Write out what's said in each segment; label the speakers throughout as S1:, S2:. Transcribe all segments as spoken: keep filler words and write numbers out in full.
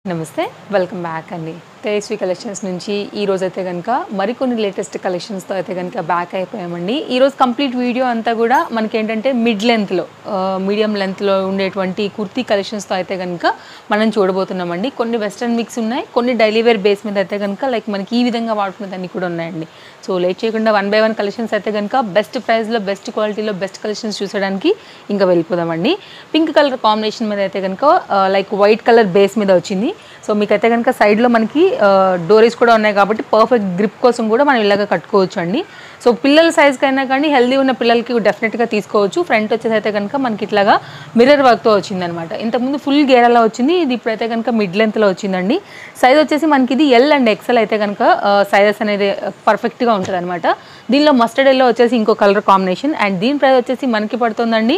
S1: నమస్తే welcome back అండి Tejaswi collections నుంచి ఈ రోజు అయితే గనుక మరికొన్ని లేటెస్ట్ కలెక్షన్స్ తో అయితే గనుక బ్యాక్ అయిపోయామండి. ఈ రోజు కంప్లీట్ వీడియో అంతా కూడా మనకి ఏంటంటే మిడ్ లెంత్ లో మీడియం లెంత్ లో ఉండేటువంటి కుర్తీ కలెక్షన్స్ తో అయితే గనుక మనం చూడబోతున్నామండి. కొన్ని వెస్టర్న్ మిక్స్ ఉన్నాయి, కొన్ని డైలీ వేర్ బేస్ మీద అయితే గనుక లైక్ మనకి ఈ విధంగా వాడుకునేదాన్ని కూడా ఉన్నాయండి. సో లేట్ చేయకుండా వన్ బై వన్ కలెక్షన్స్ అయితే కనుక బెస్ట్ ప్రైస్లో బెస్ట్ క్వాలిటీలో బెస్ట్ కలెక్షన్స్ చూసడానికి ఇంకా వెళ్ళిపోదామండి. పింక్ కలర్ కాంబినేషన్ మీద అయితే కనుక లైక్ వైట్ కలర్ బేస్ మీద వచ్చింది. సో మీకైతే కనుక సైడ్లో మనకి డోరీస్ కూడా ఉన్నాయి కాబట్టి పర్ఫెక్ట్ గ్రిప్ కోసం కూడా మనం ఇలాగ కట్టుకోవచ్చు అండి. సో పిల్లల సైజ్కి అయినా కానీ హెల్దీ ఉన్న పిల్లలకి డెఫినెట్గా తీసుకోవచ్చు. ఫ్రంట్ వచ్చేసి అయితే కనుక మనకి ఇట్లాగా మిర్రర్ వర్క్తో వచ్చిందనమాట. ఇంతకుముందు ఫుల్ గేరాలో వచ్చింది, ఇది ఇప్పుడైతే కనుక మిడ్ లెంత్లో వచ్చిందండి. సైజ్ వచ్చేసి మనకి ఇది ఎల్ అండ్ ఎక్సెల్ అయితే కనుక సైజెస్ అనేది పర్ఫెక్ట్గా ఉంటుంది అనమాట. దీనిలో మస్టర్డ్ ఎల్లో వచ్చేసి ఇంకో కలర్ కాంబినేషన్ అండ్ దీని ప్రైస్ వచ్చేసి మనకి పడుతుందండి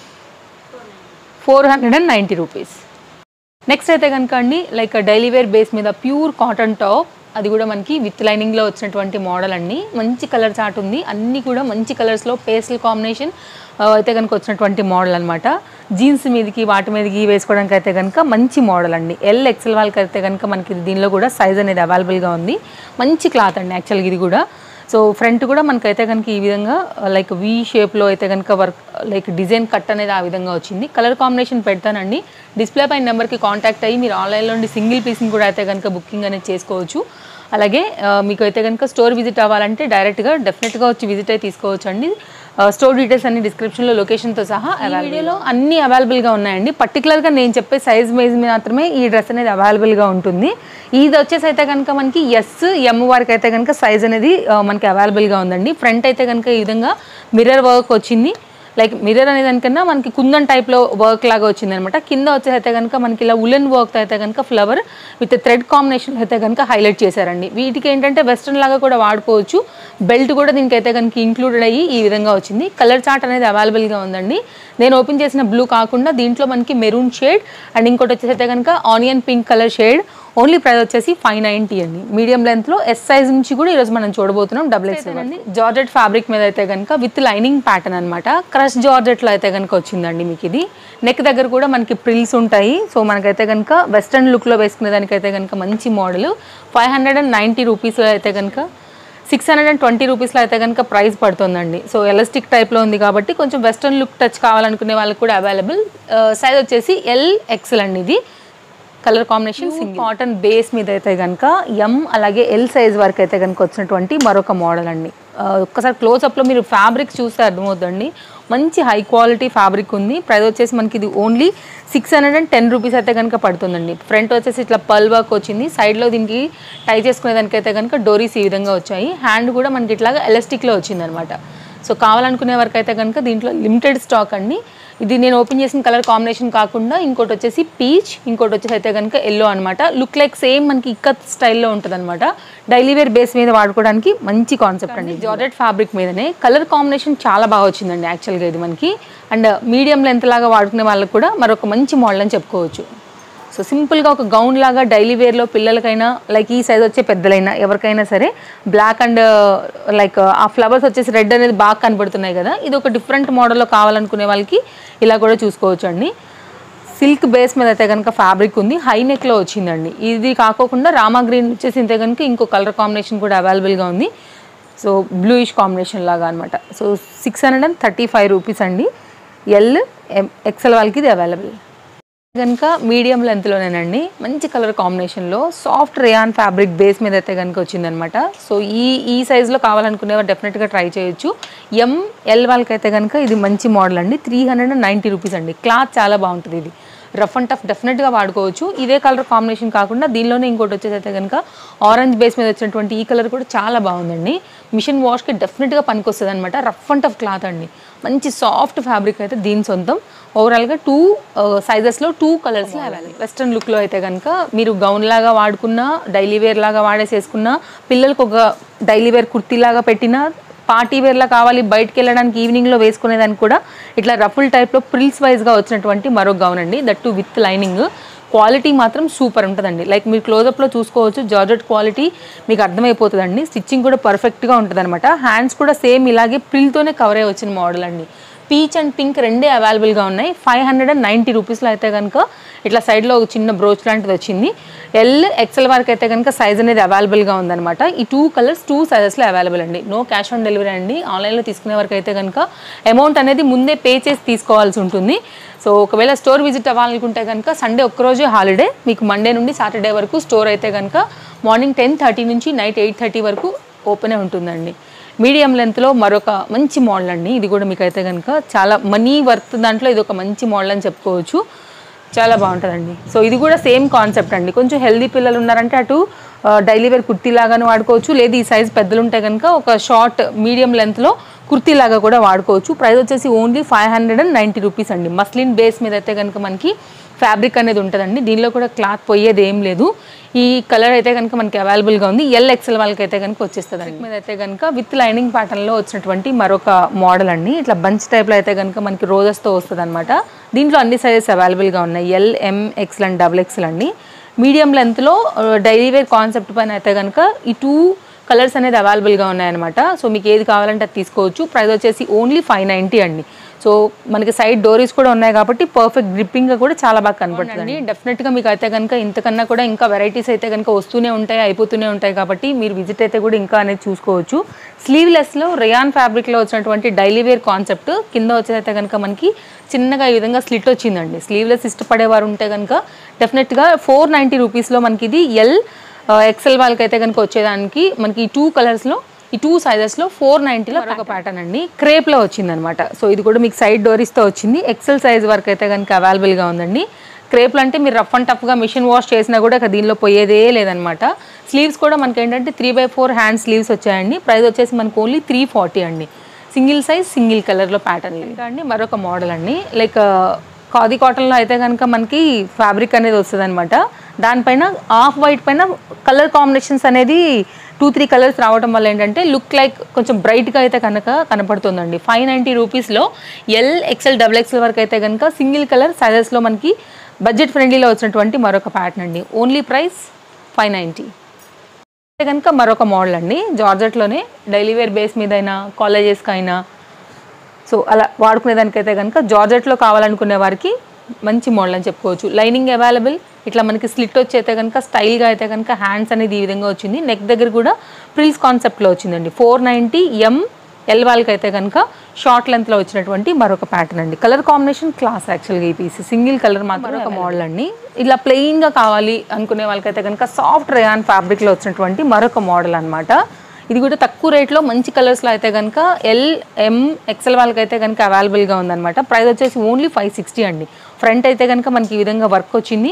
S1: four hundred and ninety rupees. Next అయితే కనుక అండి లైక్ డైలీ వేర్ బేస్ మీద ప్యూర్ కాటన్ టాప్, అది కూడా మనకి విత్ లైనింగ్లో వచ్చినటువంటి మోడల్ అండి. మంచి కలర్ చార్ట్ ఉంది, అన్నీ కూడా మంచి కలర్స్లో పేస్టల్ కాంబినేషన్ అయితే కనుక వచ్చినటువంటి మోడల్ అనమాట. జీన్స్ మీదకి వాటి మీదకి వేసుకోవడానికి అయితే కనుక మంచి మోడల్ అండి. ఎల్ ఎక్సెల్ వాళ్ళకి అయితే కనుక మనకి దీనిలో కూడా సైజ్ అనేది అవైలబుల్గా ఉంది. మంచి క్లాత్ అండి యాక్చువల్గా ఇది కూడా. సో ఫ్రంట్ కూడా మనకైతే కనుక ఈ విధంగా లైక్ వీ షేప్లో అయితే కనుక వర్క్ లైక్ డిజైన్ కట్ అనేది ఆ విధంగా వచ్చింది. కలర్ కాంబినేషన్ పెడతానండి. డిస్ప్లే పైన నెంబర్కి కాంటాక్ట్ అయ్యి మీరు ఆన్లైన్లో ఉండి సింగిల్ పీస్ని కూడా అయితే కనుక బుకింగ్ అనేది చేసుకోవచ్చు. అలాగే మీకు అయితే కనుక స్టోర్ విజిట్ అవ్వాలంటే డైరెక్ట్గా డెఫినెట్గా వచ్చి విజిట్ అయి తీసుకోవచ్చు అండి. స్టోర్ డీటెయిల్స్ అన్ని డిస్క్రిప్షన్లో లొకేషన్తో సహా వీడియోలో అన్నీ అవైలబుల్గా ఉన్నాయండి. పర్టికులర్గా నేను చెప్పే సైజ్ మేజ్ మాత్రమే ఈ డ్రెస్ అనేది అవైలబుల్గా ఉంటుంది. ఇది వచ్చేసి అయితే కనుక మనకి ఎస్ ఎమ్ వరకు అయితే కనుక సైజ్ అనేది మనకి అవైలబుల్గా ఉందండి. ఫ్రంట్ అయితే కనుక ఈ విధంగా మిర్రర్ వర్క్ వచ్చింది. లైక్ మిర్రర్ అనే దానికన్నా మనకి కుందన్ టైప్లో వర్క్ లాగా వచ్చింది అనమాట. కింద వచ్చేసి అయితే కనుక మనకి ఇలా ఉలెన్ వర్క్ అయితే కనుక ఫ్లవర్ విత్ థ్రెడ్ కాంబినేషన్ అయితే కనుక హైలైట్ చేశారండి. వీటికి ఏంటంటే వెస్ట్రన్ లాగా కూడా వాడుకోవచ్చు. బెల్ట్ కూడా దీనికైతే కనుక ఇంక్లూడెడ్ అయ్యి ఈ విధంగా వచ్చింది. కలర్ చార్ట్ అనేది అవైలబుల్గా ఉందండి. నేను ఓపెన్ చేసిన బ్లూ కాకుండా దీంట్లో మనకి మెరూన్ షేడ్ అండ్ ఇంకోటి వచ్చేసి అయితే కనుక onion pink colour shade. Only price వచ్చేసి ఫైవ్ నైంటీ అండి. మీడియం లెంత్లో ఎస్ సైజ్ నుంచి కూడా ఈరోజు మనం చూడబోతున్నాం. డబుల్ ఎక్స్ అండి. జార్జెట్ ఫ్యాబ్రిక్ మీద అయితే కనుక విత్ లైనింగ్ ప్యాటర్న్ అనమాట. క్రష్ జార్జెట్లో అయితే కనుక వచ్చిందండి. మీకు ఇది నెక్ దగ్గర కూడా మనకి ప్రిల్స్ ఉంటాయి. సో మనకైతే కనుక వెస్ట్రన్ లుక్లో వేసుకునే దానికైతే కనుక మంచి model. Five hundred and ninety రూపీస్లో అయితే కనుక సిక్స్ హండ్రెడ్ అండ్ ట్వంటీ రూపీస్లో అయితే కనుక ప్రైస్ పడుతుందండి. సో ఎలాస్టిక్ టైప్లో ఉంది కాబట్టి కొంచెం వెస్ట్రన్ లుక్ టచ్ కావాలనుకునే వాళ్ళకి కూడా అవైలబుల్. సైజ్ వచ్చేసి ఎల్ ఎక్సెల్ అండి. ఇది కలర్ కాంబినేషన్ కాటన్ బేస్ మీద అయితే కనుక ఎం అలాగే ఎల్ సైజ్ వరకు అయితే కనుక వచ్చినటువంటి మరొక మోడల్ అండి. ఒక్కసారి క్లోజ్అప్లో మీరు ఫ్యాబ్రిక్ చూస్తే అర్థమవుతుందండి. మంచి హై క్వాలిటీ ఫ్యాబ్రిక్ ఉంది. ప్రైస్ వచ్చేసి మనకి ఇది only six hundred and ten rupees అయితే కనుక పడుతుందండి. ఫ్రంట్ వచ్చేసి ఇట్లా పల్ వర్క్ వచ్చింది. సైడ్లో దీనికి టై చేసుకునేదానికైతే కనుక డోరీస్ ఈ విధంగా వచ్చాయి. హ్యాండ్ కూడా మనకి ఇట్లాగా ఎలాస్టిక్లో వచ్చిందనమాట. సో కావాలనుకునే వరకు అయితే కనుక దీంట్లో లిమిటెడ్ స్టాక్ అండి. ఇది నేను ఓపెన్ చేసిన కలర్ కాంబినేషన్ కాకుండా ఇంకోటి వచ్చేసి పీచ్, ఇంకోటి వచ్చేసి అయితే కనుక ఎల్లో అనమాట. లుక్ లైక్ సేమ్ మనకి ఇక్కత్ స్టైల్లో ఉంటుంది అనమాట. డైలీ వేర్ బేస్ మీద వాడుకోవడానికి మంచి కాన్సెప్ట్ అండి. జార్జెట్ ఫ్యాబ్రిక్ మీదనే కలర్ కాంబినేషన్ చాలా బాగా వచ్చిందండి యాక్చువల్గా ఇది మనకి. అండ్ మీడియం లెంత్ లాగా వాడుకునే వాళ్ళకి కూడా మరొక మంచి మోడల్ అని చెప్పుకోవచ్చు. సో సింపుల్గా ఒక గౌన్ లాగా డైలీ వేర్లో పిల్లలకైనా లైక్ ఈ సైజ్ వచ్చే పెద్దలైనా ఎవరికైనా సరే బ్లాక్ అండ్ లైక్ ఆ ఫ్లవర్స్ వచ్చేసి రెడ్ అనేది బాగా కనబడుతున్నాయి కదా, ఇది ఒక డిఫరెంట్ మోడల్లో కావాలనుకునే వాళ్ళకి ఇలా కూడా చూసుకోవచ్చు అండి. సిల్క్ బేస్ మీద అయితే కనుక ఫ్యాబ్రిక్ ఉంది. హై నెక్లో వచ్చిందండి. ఇది కాకోకుండా రామా గ్రీన్ వచ్చేసి అయితే కనుక ఇంకో కలర్ కాంబినేషన్ కూడా అవైలబుల్గా ఉంది. సో బ్లూయిష్ కాంబినేషన్ లాగా అనమాట. So six hundred and thirty five rupees అండి. ఎల్ ఎక్సెల్ వాళ్ళకి ఇది అవైలబుల్. కనుక మీడియం లెంత్లోనేనండి. మంచి కలర్ కాంబినేషన్లో సాఫ్ట్ రేయాన్ ఫ్యాబ్రిక్ బేస్ మీద అయితే కనుక వచ్చిందనమాట. సో ఈ ఈ సైజులో కావాలనుకునేవారు డెఫినెట్గా ట్రై చేయొచ్చు. ఎం ఎల్ వాళ్ళకి అయితే కనుక ఇది మంచి మోడల్ అండి. Three hundred and ninety rupees అండి. క్లాత్ చాలా బాగుంటుంది. ఇది రఫ్ అండ్ టఫ్ డెఫినెట్గా వాడుకోవచ్చు. ఇదే కలర్ కాంబినేషన్ కాకుండా దీనిలోనే ఇంకోటి వచ్చేసి అయితే కనుక ఆరెంజ్ బేస్ మీద వచ్చినటువంటి ఈ కలర్ కూడా చాలా బాగుందండి. మిషన్ వాష్కి డెఫినెట్గా పనికొస్తుంది అనమాట. రఫ్ అండ్ టఫ్ క్లాత్ అండి. మంచి సాఫ్ట్ ఫ్యాబ్రిక్ అయితే దీని సొంతం. ఓవరాల్గా టూ సైజెస్లో టూ కలర్స్లో అవైలబుల్. వెస్ట్రన్ లుక్లో అయితే కనుక మీరు గౌన్ లాగా వాడుకున్నా, డైలీ వేర్ లాగా వాడేసేసుకున్నా, పిల్లలకు ఒక డైలీ వేర్ కుర్తీ లాగా పెట్టినా, పార్టీ వేర్లా కావాలి బయటకు వెళ్ళడానికి ఈవినింగ్లో వేసుకునేదానికి కూడా ఇట్లా రఫుల్ టైప్లో ప్రిల్స్ వైజ్గా వచ్చినటువంటి మరో గౌన్ అండి. That too with lining. Quality మాత్రం సూపర్ ఉంటుందండి. లైక్ మీరు క్లోజప్లో చూసుకోవచ్చు. జార్జెట్ క్వాలిటీ మీకు అర్థమైపోతుందండి. స్టిచ్చింగ్ కూడా పర్ఫెక్ట్గా ఉంటుంది అనమాట. హ్యాండ్స్ కూడా సేమ్ ఇలాగే ప్రిల్తోనే కవర్ అయ్యి వచ్చిన మోడల్ అండి. పీచ్ అండ్ పింక్ రెండే అవైలబుల్గా ఉన్నాయి. ఫైవ్ హండ్రెడ్ అండ్ నైంటీ రూపీస్లో అయితే కనుక ఇట్లా సైడ్లో ఒక చిన్న బ్రోచ్ లాంటిది వచ్చింది. ఎల్ ఎక్సెల్ వరకు అయితే కనుక సైజ్ అనేది అవైలబుల్గా ఉందన్నమాట. ఈ టూ కలర్స్ టూ సైజెస్లో అవైలబుల్ అండి. నో క్యాష్ ఆన్ డెలివరీ అండి. ఆన్లైన్లో తీసుకునే వరకు అయితే కనుక అమౌంట్ అనేది ముందే పే చేసి తీసుకోవాల్సి ఉంటుంది. సో ఒకవేళ స్టోర్ విజిట్ అవ్వాలనుకుంటే కనుక సండే ఒక్కరోజే హాలిడే, మీకు మండే నుండి సాటర్డే వరకు స్టోర్ అయితే కనుక మార్నింగ్ టెన్ థర్టీ నుంచి నైట్ ఎయిట్ థర్టీ వరకు ఓపెనే ఉంటుందండి. మీడియం లెంత్లో మరొక మంచి మోడల్ అండి. ఇది కూడా మీకు అయితే కనుక చాలా మనీ వర్త్ దాంట్లో ఇది ఒక మంచి మోడల్ అని చెప్పుకోవచ్చు. చాలా బాగుంటుందండి. సో ఇది కూడా సేమ్ కాన్సెప్ట్ అండి. కొంచెం హెల్దీ పిల్లలు ఉన్నారంటే అటు డైలీ వేర్ కుర్తీ లాగానే వాడుకోవచ్చు, లేదు ఈ సైజ్ పెద్దలు ఉంటే కనుక ఒక షార్ట్ మీడియం లెంత్లో కుర్తీ లాగా కూడా వాడుకోవచ్చు. ప్రైస్ వచ్చేసి only five hundred and ninety rupees అండి. మస్లిన్ బేస్ మీద అయితే కనుక మనకి ఫ్యాబ్రిక్ అనేది ఉంటుందండి. దీనిలో కూడా క్లాత్ పోయేది ఏం లేదు. ఈ కలర్ అయితే కనుక మనకి అవైలబుల్గా ఉంది. ఎల్ ఎక్సెల్ వాళ్ళకి అయితే కనుక వచ్చేస్తుంది. మీద అయితే కనుక విత్ లైనింగ్ ప్యాటర్న్లో వచ్చినటువంటి మరొక మోడల్ అండి. ఇట్లా బంచ్ టైప్లో అయితే కనుక మనకి రోజెస్తో వస్తుంది అనమాట. దీంట్లో అన్ని సైజెస్ అవైలబుల్గా ఉన్నాయి. L, M, XL and double XL అండి. మీడియం లెంత్లో డైలీ వేర్ కాన్సెప్ట్ పైన అయితే కనుక ఈ టూ కలర్స్ అనేది అవైలబుల్గా ఉన్నాయన్నమాట. సో మీకు ఏది కావాలంటే అది తీసుకోవచ్చు. ప్రైస్ వచ్చేసి ఓన్లీ ఫైవ్ నైంటీ అండి. సో మనకి సైడ్ డోరీస్ కూడా ఉన్నాయి కాబట్టి పర్ఫెక్ట్ గ్రిప్పింగ్గా కూడా చాలా బాగా కనపడుతుంది. డెఫినెట్గా మీకు అయితే కనుక ఇంతకన్నా కూడా ఇంకా వెరైటీస్ అయితే కనుక వస్తూనే ఉంటాయి, అయిపోతూనే ఉంటాయి కాబట్టి మీరు విజిట్ అయితే కూడా ఇంకా అనేది చూసుకోవచ్చు. స్లీవ్లెస్లో రేయాన్ ఫ్యాబ్రిక్లో వచ్చినటువంటి డైలీ వేర్ కాన్సెప్ట్ కింద వచ్చేదైతే కనుక మనకి చిన్నగా ఈ విధంగా స్లిట్ వచ్చిందండి. స్లీవ్లెస్ ఇష్టపడేవారు ఉంటే కనుక డెఫినెట్గా ఫోర్ నైంటీ రూపీస్లో మనకి ఇది ఎల్ ఎక్సెల్ వాళ్ళకి అయితే కనుక వచ్చేదానికి మనకి ఈ టూ కలర్స్లో ఈ టూ సైజెస్లో ఫోర్ నైంటీలో ఒక ప్యాటర్న్ అండి. క్రేప్లో వచ్చిందనమాట. సో ఇది కూడా మీకు సైడ్ డోరీస్తో వచ్చింది. ఎక్సెల్ సైజ్ వరకు అయితే కనుక అవైలబుల్గా ఉందండి. క్రేప్లు అంటే మీరు రఫ్ అండ్ టఫ్గా మిషన్ వాష్ చేసినా కూడా దీనిలో పోయేదే లేదనమాట. స్లీవ్స్ కూడా మనకి ఏంటంటే three by four hand sleeves వచ్చాయండి. ప్రైస్ వచ్చేసి మనకు ఓన్లీ త్రీ ఫార్టీ అండి. సింగిల్ సైజ్ సింగిల్ కలర్లో ప్యాటర్న్. ఇంకా అండి మరొక మోడల్ అండి. లైక్ ఖాదీ కాటన్లో అయితే కనుక మనకి ఫ్యాబ్రిక్ అనేది వస్తుంది అనమాట. దానిపైన ఆఫ్ వైట్ పైన కలర్ కాంబినేషన్స్ అనేది టూ త్రీ కలర్స్ రావడం వల్ల ఏంటంటే లుక్ లైక్ కొంచెం బ్రైట్గా అయితే కనుక కనపడుతుందండి. ఫైవ్ నైంటీ రూపీస్లో ఎల్ ఎక్సెల్ డబుల్ ఎక్సెల్ వరకు అయితే కనుక సింగిల్ కలర్ సైజెస్లో మనకి బడ్జెట్ ఫ్రెండ్లీలో వచ్చినటువంటి మరొక ప్యాటర్న్ అండి. Only price five ninety. అయితే కనుక మరొక మోడల్ అండి. జార్జెట్లోనే డైలీ వేర్ బేస్ మీద అయినా కాలేజెస్కి అయినా సో అలా వాడుకునేదానికైతే కనుక జార్జెట్లో కావాలనుకునే వారికి మంచి మోడల్ అని చెప్పుకోవచ్చు. Lining available. ఇట్లా మనకి స్లిట్ వచ్చి అయితే కనుక స్టైల్గా అయితే కనుక హ్యాండ్స్ అనేది ఈ విధంగా వచ్చింది. నెక్ దగ్గర కూడా ప్రిల్స్ కాన్సెప్ట్లో వచ్చిందండి. ఫోర్ నైంటీ ఎం ఎల్ వాళ్ళకి అయితే కనుక షార్ట్ లెంత్లో వచ్చినటువంటి మరొక ప్యాటర్న్ అండి. కలర్ కాంబినేషన్ క్లాస్ యాక్చువల్గా ఈ పీస్ సింగిల్ కలర్ మాత్రం ఒక మోడల్ అండి. ఇలా ప్లెయిన్గా కావాలి అనుకునే వాళ్ళకైతే కనుక సాఫ్ట్ రేయాన్ ఫ్యాబ్రిక్లో వచ్చినటువంటి మరొక మోడల్ అనమాట. ఇది కూడా తక్కువ రేట్లో మంచి కలర్స్లో అయితే కనుక ఎల్, ఎం, ఎక్సెల్ వాళ్ళకి అయితే కనుక అవైలబుల్గా ఉందన్నమాట. ప్రైస్ వచ్చేసి ఓన్లీ ఫైవ్ సిక్స్టీ అండి. ఫ్రంట్ అయితే కనుక మనకి ఈ విధంగా వర్క్ వచ్చింది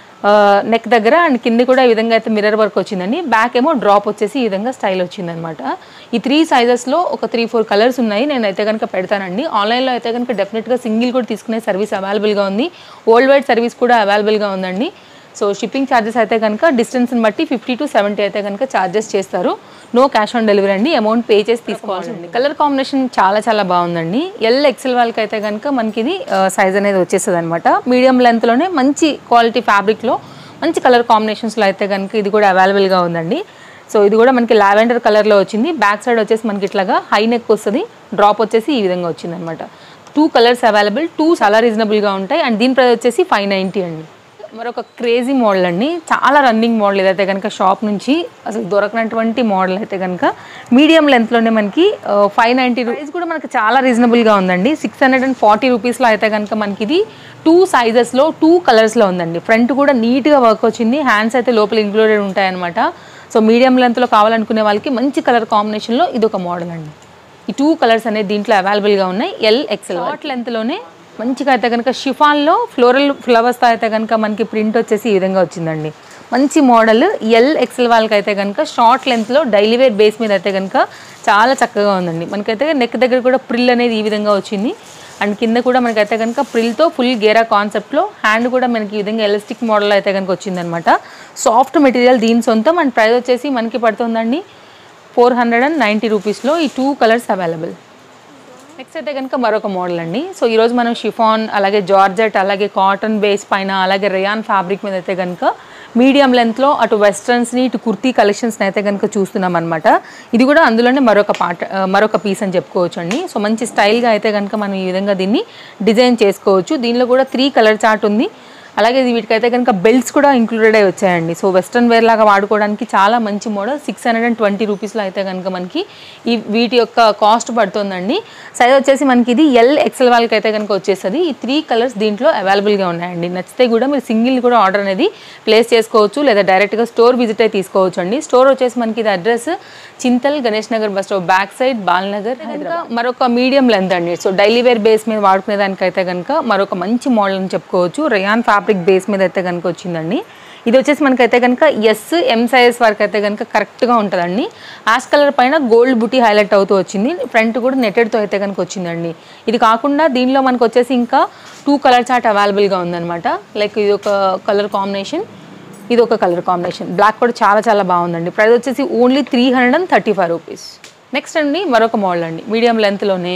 S1: నెక్ దగ్గర, అండ్ కింద కూడా ఈ విధంగా అయితే మిర్రర్ వర్క్ వచ్చిందండి. బ్యాక్ ఏమో డ్రాప్ వచ్చేసి ఈ విధంగా స్టైల్ వచ్చిందనమాట. ఈ త్రీ సైజెస్లో ఒక త్రీ ఫోర్ కలర్స్ ఉన్నాయి. నేను అయితే కనుక పెడతానండి. ఆన్లైన్లో అయితే కనుక డెఫినెట్గా సింగిల్ కూడా తీసుకునే సర్వీస్ అవైలబుల్గా ఉంది. వరల్డ్ వైడ్ సర్వీస్ కూడా అవైలబుల్గా ఉందండి. సో షిప్పింగ్ ఛార్జెస్ అయితే కనుక డిస్టెన్స్ని బట్టి ఫిఫ్టీ టు సెవెంటీ అయితే కనుక ఛార్జెస్ చేస్తారు. నో క్యాష్ ఆన్ డెలివరీ అండి. అమౌంట్ పే చేసి తీసుకోవాల్సింది. కలర్ కాంబినేషన్ చాలా చాలా బాగుందండి. ఎల్ ఎక్సెల్ వాళ్ళకి అయితే కనుక మనకి ఇది సైజ్ అనేది వచ్చేస్తుంది అనమాట. మీడియం లెంత్లోనే మంచి క్వాలిటీ ఫ్యాబ్రిక్లో మంచి కలర్ కాంబినేషన్స్లో అయితే కనుక ఇది కూడా అవైలబుల్గా ఉందండి. సో ఇది కూడా మనకి లావెండర్ కలర్లో వచ్చింది. బ్యాక్ సైడ్ వచ్చేసి మనకి ఇట్లాగా హై నెక్ వస్తుంది. డ్రాప్ వచ్చేసి ఈ విధంగా వచ్చింది అనమాట. టూ కలర్స్ అవైలబుల్, టూ చాలా రీజనబుల్గా ఉంటాయి. అండ్ దీని ప్రైస్ వచ్చేసి ఫైవ్ నైంటీ అండి. మరొక క్రేజీ మోడల్ అండి. చాలా రన్నింగ్ మోడల్ ఇదైతే కనుక షాప్ నుంచి అసలు దొరకనటువంటి మోడల్ అయితే కనుక మీడియం లెంత్లోనే మనకి ఫైవ్ నైంటీ రూపీస్ కూడా మనకి చాలా రీజనబుల్గా ఉందండి. సిక్స్ హండ్రెడ్ అండ్ ఫార్టీ రూపీస్లో అయితే కనుక మనకి ఇది టూ సైజెస్లో టూ కలర్స్లో ఉందండి. ఫ్రంట్ కూడా నీట్గా వర్క్ వచ్చింది. హ్యాండ్స్ అయితే లోపల ఇంక్లూడెడ్ ఉంటాయన్నమాట. సో మీడియం లెంత్లో కావాలనుకునే వాళ్ళకి మంచి కలర్ కాంబినేషన్లో ఇది ఒక మోడల్ అండి. ఈ టూ కలర్స్ అనేది దీంట్లో అవైలబుల్గా ఉన్నాయి. ఎల్ ఎక్సెల్ షార్ట్ లెంత్లోనే మంచిగా అయితే కనుక షిఫాన్లో ఫ్లోరల్ ఫ్లవర్స్తో అయితే కనుక మనకి ప్రింట్ వచ్చేసి ఈ విధంగా వచ్చిందండి. మంచి మోడల్. ఎల్ ఎక్సెల్ వాళ్ళకి అయితే కనుక షార్ట్ లెంత్లో డైలీ వేర్ బేస్ మీద అయితే కనుక చాలా చక్కగా ఉందండి. మనకైతే నెక్ దగ్గర కూడా ప్రిల్ అనేది ఈ విధంగా వచ్చింది. అండ్ కింద కూడా మనకైతే కనుక ప్రిల్తో ఫుల్ గేరా కాన్సెప్ట్లో హ్యాండ్ కూడా మనకి ఈ విధంగా ఎలాస్టిక్ మోడల్ అయితే కనుక వచ్చిందనమాట. సాఫ్ట్ మెటీరియల్ దీని సొంతం. అండ్ ప్రైస్ వచ్చేసి మనకి పడుతుందండి ఫోర్ హండ్రెడ్ అండ్ నైంటీ రూపీస్లో ఈ టూ కలర్స్ అవైలబుల్. నెక్స్ట్ అయితే కనుక మరొక మోడల్ అండి. సో ఈరోజు మనం షిఫాన్, అలాగే జార్జెట్, అలాగే కాటన్ బేస్ పైన, అలాగే రేయాన్ ఫ్యాబ్రిక్ మీద అయితే కనుక మీడియం లెంత్లో అటు వెస్ట్రన్స్ని ఇటు కుర్తీ కలెక్షన్స్ని అయితే కనుక చూస్తున్నాం అనమాట. ఇది కూడా అందులోనే మరొక పార్ట్ మరొక పీస్ అని చెప్పుకోవచ్చు అండి. సో మంచి స్టైల్గా అయితే కనుక మనం ఈ విధంగా దీన్ని డిజైన్ చేసుకోవచ్చు. దీనిలో కూడా త్రీ కలర్ చార్ట్ ఉంది. అలాగే వీటికైతే కనుక బెల్ట్స్ కూడా ఇంక్లూడెడ్ అయి వచ్చాయండి. సో వెస్ట్రన్ వేర్ లాగా వాడుకోవడానికి చాలా మంచి model. Six hundred and twenty రూపీస్లో అయితే కనుక మనకి ఈ వీటి యొక్క కాస్ట్ పడుతుందండి. సైజ్ వచ్చేసి మనకి ఇది ఎల్ ఎక్సెల్ వాళ్ళకి అయితే కనుక వచ్చేస్తుంది. ఈ త్రీ కలర్స్ దీంట్లో అవైలబుల్గా ఉన్నాయండి. నచ్చితే కూడా మీరు సింగిల్ కూడా ఆర్డర్ అనేది ప్లేస్ చేసుకోవచ్చు, లేదా డైరెక్ట్గా స్టోర్ విజిట్ అయి తీసుకోవచ్చు అండి. స్టోర్ వచ్చేసి మనకి ఇది address Chintal Ganesh Nagar bus stop back side Balnagar Hyderabad. మరొక మీడియం లెంత్ అండి. సో డైలీ వేర్ బేస్ మీద వాడుకునే దానికైతే కనుక మరొక మంచి మోడల్ అని చెప్పుకోవచ్చు. రేయాన్ ఫ్యాబ్రిక్ బేస్ మీద అయితే కనుక వచ్చిందండి. ఇది వచ్చేసి మనకైతే కనుక ఎస్ ఎం సైజ్ వరకు అయితే కనుక కరెక్ట్గా ఉంటుందండి. యాష్ కలర్ పైన గోల్డ్ బుటీ హైలైట్ అవుతూ వచ్చింది. ఫ్రంట్ కూడా నెట్టెడ్తో అయితే కనుక వచ్చిందండి. ఇది కాకుండా దీనిలో మనకు వచ్చేసి ఇంకా టూ కలర్ చార్ట్ అవైలబుల్గా ఉందన్నమాట. లైక్ ఇది ఒక కలర్ కాంబినేషన్, ఇది ఒక కలర్ కాంబినేషన్. బ్లాక్ కూడా చాలా చాలా బాగుందండి. ప్రైస్ వచ్చేసి only three hundred and thirty five rupees. Next అండి మరొక మోడల్ అండి. మీడియం లెంత్లోనే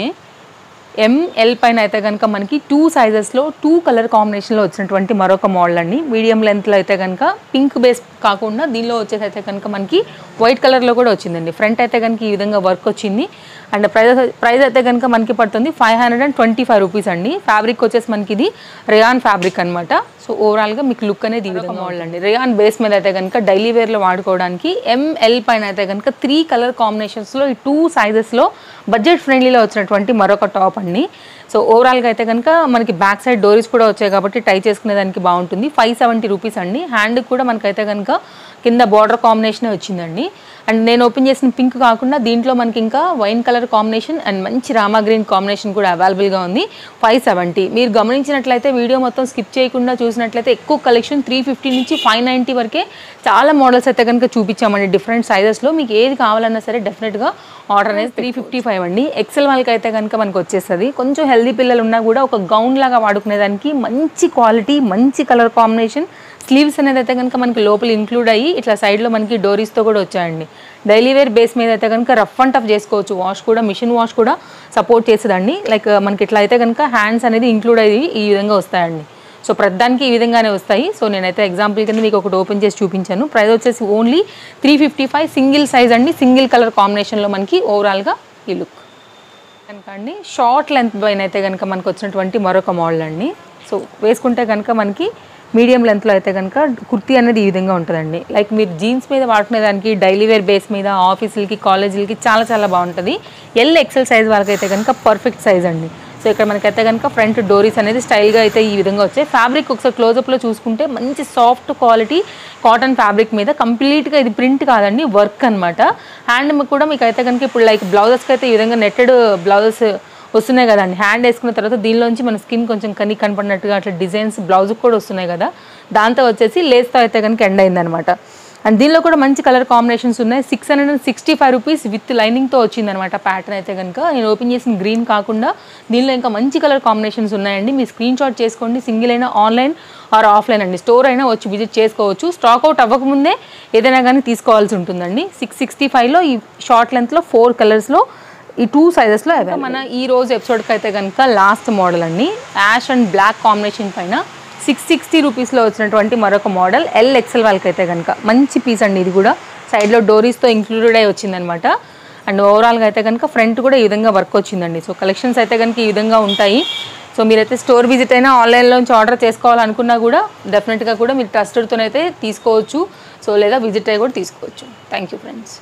S1: ఎంఎల్ పైన అయితే కనుక మనకి టూ సైజెస్లో టూ కలర్ కాంబినేషన్లో వచ్చినటువంటి మరొక మోడల్ అండి. మీడియం లెంత్లో అయితే కనుక పింక్ బేస్ కాకుండా దీనిలో వచ్చేసి అయితే కనుక మనకి వైట్ కలర్లో కూడా వచ్చిందండి. ఫ్రంట్ అయితే కనుక ఈ విధంగా వర్క్ వచ్చింది. అండ్ ప్రైస్ ప్రైస్ అయితే కనుక మనకి పడుతుంది five hundred and twenty five rupees అండి. ఫ్యాబ్రిక్ వచ్చేసి మనకి ఇది రేయాన్ ఫ్యాబ్రిక్ అనమాట. సో ఓవరాల్గా మీకు లుక్ అనేది ఈ విధంగా మోడల్ అండి. రేయాన్ బేస్ మీద అయితే కనుక డైలీ వేర్లో వాడుకోవడానికి ఎంఎల్ పైన అయితే కనుక త్రీ కలర్ కాంబినేషన్స్లో ఈ టూ సైజెస్లో బడ్జెట్ ఫ్రెండ్లీలో వచ్చినటువంటి మరొక టాప్ అండి. సో ఓవరాల్గా అయితే కనుక మనకి బ్యాక్ సైడ్ డోరీస్ కూడా వచ్చాయి కాబట్టి టై చేసుకునే దానికి బాగుంటుంది. ఫైవ్ సెవెంటీ రూపీస్ అండి. హ్యాండ్ కూడా మనకైతే కనుక కింద బార్డర్ కాంబినేషనే వచ్చిందండి. అండ్ నేను ఓపెన్ చేసిన పింక్ కాకుండా దీంట్లో మనకి ఇంకా వైన్ కలర్ కాంబినేషన్ అండ్ మంచి రామా గ్రీన్ కాంబినేషన్ కూడా అవైలబుల్గా ఉంది. Five seventy. మీరు గమనించినట్లయితే వీడియో మొత్తం స్కిప్ చేయకుండా చూసినట్లయితే ఎక్కువ కలెక్షన్ త్రీ ఫిఫ్టీ నుంచి ఫైవ్ నైంటీ వరకే చాలా మోడల్స్ అయితే కనుక చూపించామండి డిఫరెంట్ సైజెస్లో. మీకు ఏది కావాలన్నా సరే డెఫినెట్గా ఆర్డర్ అనేది త్రీ ఫిఫ్టీ ఫైవ్ అండి. ఎక్సెల్ వాళ్ళకి అయితే కనుక మనకు వచ్చేస్తుంది. కొంచెం హెల్దీ పిల్లలు ఉన్నా కూడా ఒక గౌన్ లాగా వాడుకునేదానికి మంచి క్వాలిటీ, మంచి కలర్ కాంబినేషన్. స్లీవ్స్ అనేది అయితే కనుక మనకి లోపల ఇంక్లూడ్ అయ్యి ఇట్లా సైడ్లో మనకి డోరీస్తో కూడా వచ్చాయండి. డైలీ వేర్ బేస్ మీద అయితే కనుక రఫ్ అండ్ టఫ్ చేసుకోవచ్చు. వాష్ కూడా మిషన్ వాష్ కూడా సపోర్ట్ చేసేదండి. లైక్ మనకి ఇట్లా అయితే కనుక హ్యాండ్స్ అనేది ఇంక్లూడ్ అయ్యి ఈ విధంగా వస్తాయండి. సో ప్రతిదానికి ఈ విధంగానే వస్తాయి. సో నేనైతే ఎగ్జాంపుల్ కింద మీకు ఒకటి ఓపెన్ చేసి చూపించాను. ప్రైస్ వచ్చేసి only three fifty five single size అండి. సింగిల్ కలర్ కాంబినేషన్లో మనకి ఓవరాల్గా ఈ లుక్ కనుక అండి. షార్ట్ లెంత్ పైన అయితే కనుక మనకు వచ్చినటువంటి మరొక మోడల్ అండి. సో వేసుకుంటే కనుక మనకి మీడియం లెంత్లో అయితే కనుక కుర్తీ అనేది ఈ విధంగా ఉంటుందండి. లైక్ మీరు జీన్స్ మీద వాడుకునేదానికి డైలీ వేర్ బేస్ మీద ఆఫీసులకి కాలేజీలకి చాలా చాలా బాగుంటుంది. ఎల్ ఎక్సెల్ సైజ్ వరకు అయితే కనుక పర్ఫెక్ట్ సైజ్ అండి. సో ఇక్కడ మనకైతే కనుక ఫ్రంట్ డోరీస్ అనేది స్టైల్గా అయితే ఈ విధంగా వచ్చాయి. ఫ్యాబ్రిక్ ఒకసారి క్లోజప్లో చూసుకుంటే మంచి సాఫ్ట్ క్వాలిటీ కాటన్ ఫ్యాబ్రిక్ మీద కంప్లీట్గా ఇది ప్రింట్ కాదండి, వర్క్ అనమాట. హ్యాండ్ కూడా మీకు అయితే కనుక ఇప్పుడు లైక్ బ్లౌజెస్కి అయితే ఈ విధంగా నెట్టెడ్ బ్లౌజెస్ వస్తున్నాయి కదండి. హ్యాండ్ వేసుకున్న తర్వాత దీనిలోంచి మన స్కిన్ కొంచెం కని కనపడినట్టుగా అట్లా డిజైన్స్ బ్లౌజ్కి కూడా వస్తున్నాయి కదా. దాంతో వచ్చేసి లేస్తో అయితే కనుక ఎండ్ అయిందనమాట. అండ్ దీనిలో కూడా మంచి కలర్ కాంబినేషన్స్ ఉన్నాయి. Six hundred and sixty five rupees with లైనింగ్తో వచ్చిందనమాట ప్యాటర్న్ అయితే కనుక. నేను ఓపెన్ చేసిన గ్రీన్ కాకుండా దీనిలో ఇంకా మంచి కలర్ కాంబినేషన్స్ ఉన్నాయండి. మీరు స్క్రీన్ షాట్ చేసుకోండి. సింగిల్ అయినా ఆన్లైన్ ఆర్ ఆఫ్లైన్ అండి. స్టోర్ అయినా వచ్చి విజిట్ చేసుకోవచ్చు. స్టాక్ అవుట్ అవ్వకముందే ఏదైనా కానీ తీసుకోవాల్సి ఉంటుందండి. సిక్స్ సిక్స్టీ ఫైవ్లో ఈ షార్ట్ లెంత్లో ఫోర్ కలర్స్లో ఈ టూ సైజెస్లో అవైలబుల్. మన ఈ రోజు ఎపిసోడ్కి అయితే కనుక లాస్ట్ మోడల్ అండి. యాష్ అండ్ బ్లాక్ కాంబినేషన్ పైన సిక్స్ సిక్స్టీ రూపీస్లో వచ్చినటువంటి మరొక మోడల్ ఎల్ ఎక్సెల్ వాళ్ళకి అయితే కనుక మంచి పీస్ అండి. ఇది కూడా సైడ్లో డోరీస్తో ఇంక్లూడెడ్ అయి వచ్చిందనమాట. అండ్ ఓవరాల్గా అయితే కనుక ఫ్రంట్ కూడా ఈ విధంగా వర్క్ వచ్చిందండి. సో కలెక్షన్స్ అయితే కనుక ఈ విధంగా ఉంటాయి. సో మీరైతే స్టోర్ విజిట్ అయినా ఆన్లైన్లోంచి ఆర్డర్ చేసుకోవాలనుకున్నా కూడా డెఫినెట్గా కూడా మీరు ట్రస్టెడ్తోనైతే తీసుకోవచ్చు. సో లేదా విజిట్ అయ్యి కూడా తీసుకోవచ్చు. Thank you friends.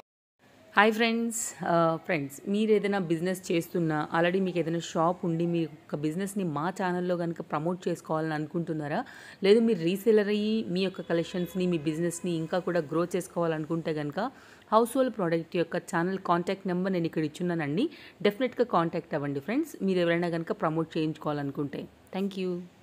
S1: Hi friends friends మీరు ఏదైనా బిజినెస్ చేస్తున్నా, ఆల్రెడీ మీకు ఏదైనా షాప్ ఉండి మీ యొక్క బిజినెస్ని మా ఛానల్లో కనుక ప్రమోట్ చేసుకోవాలని అనుకుంటున్నారా, లేదు మీరు రీసెలర్ అయ్యి మీ యొక్క కలెక్షన్స్ని మీ బిజినెస్ని ఇంకా కూడా గ్రో చేసుకోవాలనుకుంటే కనుక హౌస్ హోల్డ్ ప్రోడక్ట్ యొక్క ఛానల్ కాంటాక్ట్ నెంబర్ నేను ఇక్కడ ఇచ్చున్నానండి. డెఫినెట్గా కాంటాక్ట్ అవ్వండి ఫ్రెండ్స్, మీరు ఎవరైనా కనుక ప్రమోట్ చేయించుకోవాలనుకుంటే. Thank you.